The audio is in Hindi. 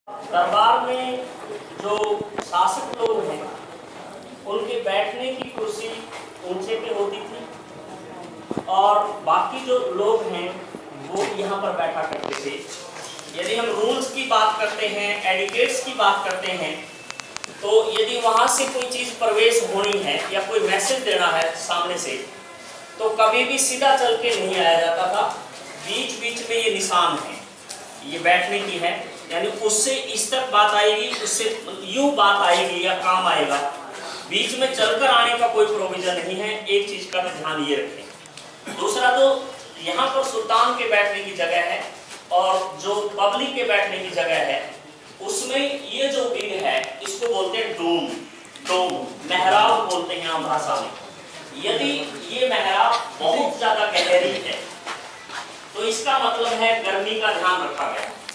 दरबार में जो शासक लोग हैं उनके बैठने की कुर्सी ऊंचे पे होती थी और बाकी जो लोग हैं वो यहाँ पर बैठा करते थे। यदि हम रूल्स की बात करते हैं, एडिकेट्स की बात करते हैं, तो यदि वहाँ से कोई चीज़ प्रवेश होनी है या कोई मैसेज देना है सामने से, तो कभी भी सीधा चल के नहीं आया जाता था। बीच बीच में ये निशान है, ये बैठने की है, यानी उससे इस तक बात आएगी, उससे यूं बात आएगी या काम आएगा। बीच में चलकर आने का कोई प्रोविजन नहीं है। एक चीज का ध्यान ये रखें। दूसरा, तो यहाँ पर सुल्तान के बैठने की जगह है और जो पब्लिक के बैठने की जगह है उसमें ये जो विंग है इसको बोलते हैं डोम। डोम मेहराब बोलते हैं आम भाषा में। यदि ये मेहराब बहुत ज्यादा गहरी है तो इसका मतलब है गर्मी का ध्यान रखा गया।